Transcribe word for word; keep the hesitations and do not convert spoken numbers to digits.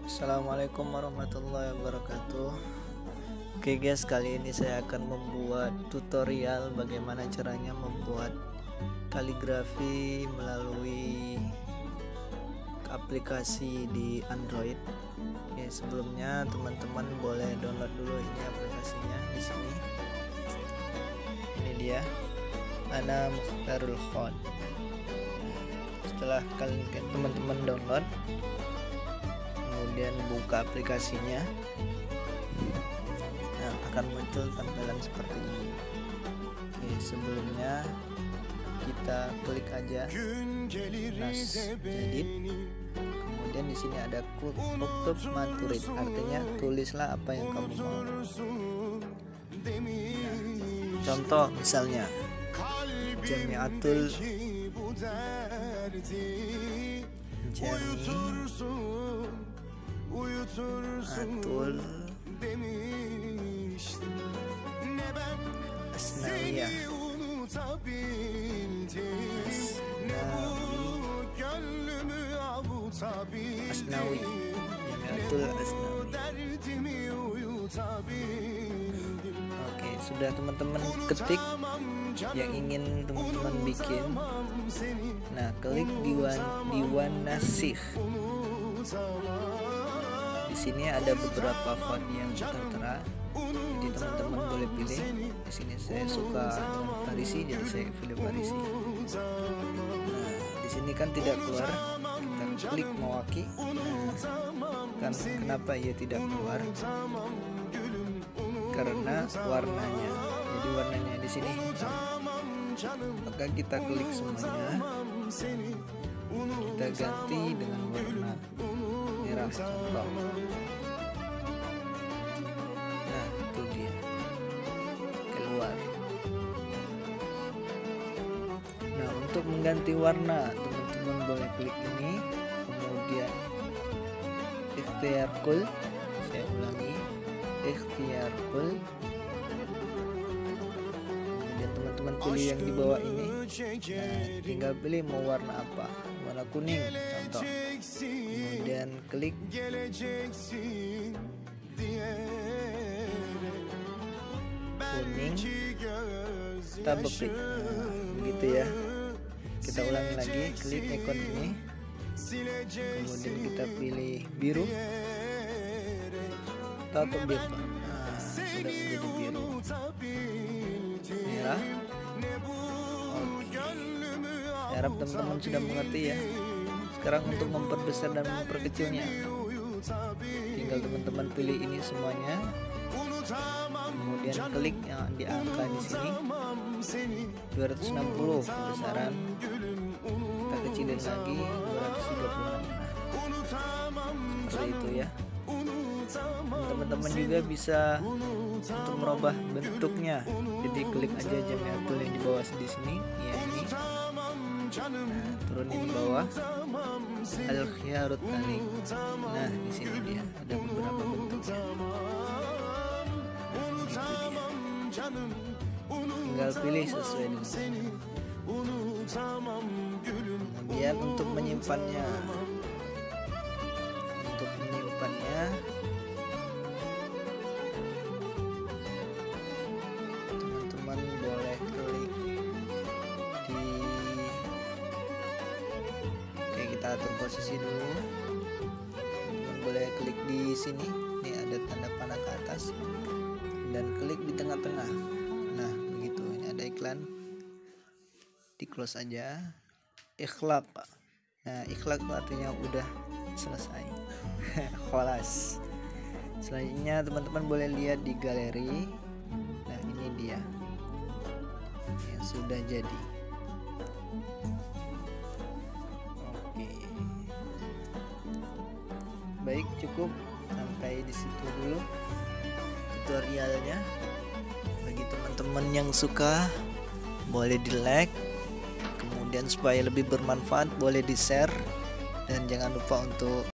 Assalamualaikum warahmatullahi wabarakatuh. Oke guys, kali ini saya akan membuat tutorial bagaimana caranya membuat kaligrafi melalui aplikasi di Android. Oke, sebelumnya teman-teman boleh download dulu ini aplikasinya di sini. Ini dia, Ana Mukhtarul Khon. Setelah kalian teman-teman download, kemudian buka aplikasinya, nah akan muncul tampilan seperti ini. Oke, sebelumnya kita klik aja nas edit, kemudian di sini ada uktub maturid, artinya tulislah apa yang kamu mau. Nah, contoh misalnya jamiatul jami atul asnawiyah asnawi jamiatul asnawi. Oke, sudah teman-teman ketik yang ingin teman-teman bikin. Nah, klik diwan diwan nasih. Di sini ada beberapa font yang tertera, jadi teman-teman boleh pilih. Di sini saya suka dengan Farisi, jadi saya pilih Farisi. Nah, di sini kan tidak keluar, kita klik mewaki. Nah, kan kenapa ia tidak keluar? Karena warnanya. Jadi warnanya di sini hitam. Maka kita klik semuanya, kita ganti dengan warna merah contoh. Nah, itu dia keluar. Nah, untuk mengganti warna teman-teman boleh klik ini, kemudian ikhtiar kul. Saya ulangi, ikhtiar kul. Kemudian teman-teman pilih yang di bawah ini. Nah, tinggal pilih mau warna apa, warna kuning contoh. Kemudian klik kuning tabeklik. Nah, begitu ya. Kita ulangi lagi, klik ikon ini, kemudian kita pilih biru atau biru. Nah, sudah menjadi biru. Merah. Oke, saya harap teman-teman sudah mengerti ya. Sekarang untuk memperbesar dan memperkecilnya, tinggal teman-teman pilih ini semuanya, kemudian klik yang di angka di sini dua ratus enam puluh kebesaran, kita kecilin lagi dua ratus tiga puluh enam. Nah, seperti itu ya. Teman-teman juga bisa untuk merubah bentuknya, jadi klik aja jamiatul yang di bawah di sini ya, ini. Nah, turunin bawah al khiyarut tani. Nah, di sini dia ada beberapa bentuknya. Nah, itu dia. Tinggal pilih sesuai dengan sini. Kemudian untuk menyimpannya, untuk menyimpannya teman-teman boleh klik di, oke, kita atur posisi dulu. Teman boleh klik di sini, ini ada tanda panah ke atas, dan klik di tengah-tengah. Nah, begitu. Ini ada iklan, di close aja. Ikhlaq. Nah, ikhlaq artinya udah selesai. Kholas. Selanjutnya teman-teman boleh lihat di galeri. Nah, ini dia yang sudah jadi. Oke, baik, cukup sampai di situ dulu tutorialnya. Bagi teman-teman yang suka boleh di like, kemudian supaya lebih bermanfaat boleh di share, dan jangan lupa untuk